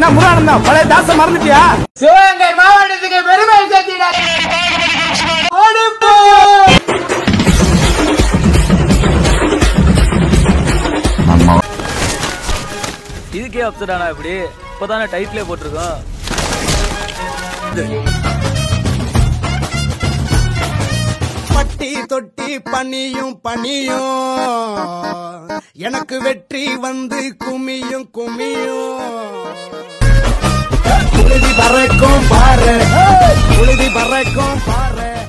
என்ன முருகானந்தா பழைய தாச மறந்துட்டியா? சிவகங்கை மாவட்டத்துக்கு பெருமை சேர்த்திட இதுக்கே அப்செட் ஆனா இப்படி இப்பதானே டைட்டிலே போட்டிருக்கோம். பட்டி தொட்டி பனியும் எனக்கு வெற்றி வந்து குமியும் புழுதி பறக்கும் பாரு